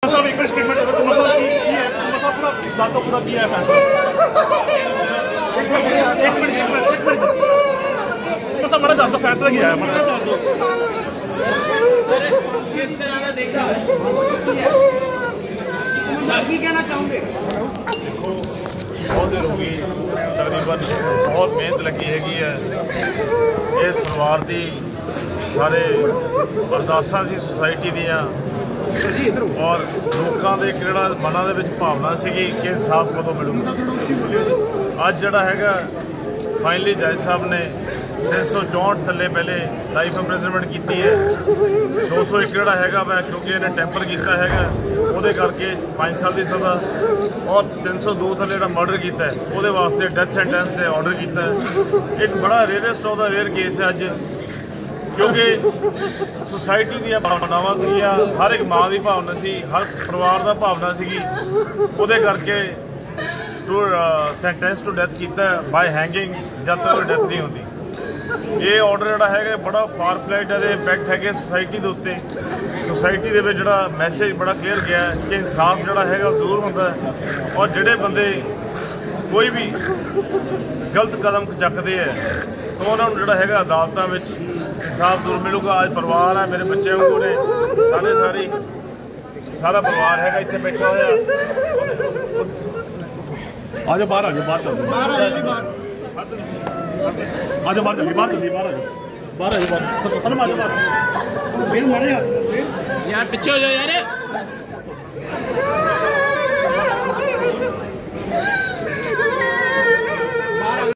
साहब एक minute statement दो। तुम साहब की है तुम साहब पूरा दांतों पूरा किया है फैसला। एक मिनट तुम साहब बड़ा दांतों फैसला किया है किस तरह का देखा है बाकी कहना चाहूंगे। देखो बहुत देर होगी तकरीबन बहुत मेहनत लगी हैगी है इस परिवार की सारे अरदासां सी सोसाइटी दियां और लोगों के किहड़ा मनां दे विच भावना सीगी कि इंसाफ कदों मिलूगा। अज जिहड़ा हैगा फाइनली जज साहब ने 364 थले पहले लाइफ इंप्रिजनमेंट की है। 201 जिहड़ा हैगा वै क्योंकि इन्हें टैंपर किया हैगा ਉਹਦੇ ਕਰਕੇ 5 साल की सज़ा और 302 थले जिहड़ा मर्डर किया है ਉਹਦੇ वास्ते डेथ सेंटेंस से ऑर्डर किया है। एक बड़ा rarest of the rare case है अज क्योंकि सोसाइटी दी भावनावां सीगियां हर एक माँ की भावना सी हर परिवार का भावना सीगी ਉਹਦੇ करके टू सेंटेंस टू डेथ किया बाय हैंगिंग जब तक डेथ नहीं होती। ये ऑर्डर जोड़ा है बड़ा फार फ्लाइट है इंपैक्ट है सोसाइटी के उत्ते सोसाइटी के जो मैसेज बड़ा क्लीयर गया है कि इंसाफ जोड़ा है जरूर होता है और जोड़े बंदे कोई भी गलत कदम चकते हैं तो उन्होंने जोड़ा है अदालतों में इंसाफ जरूर मिलूगा। आज परिवार है मेरे बच्चे वांगू ने सारी सारा परिवार है इतने बैठा हुआ। आ जाओ बाहर आ जाओ बाहर चलो आ जाओ बाहर चलिए बाहर चलिए बाहर आ जाओ सलम आ जाओ यार पीछे हो जाओ यार।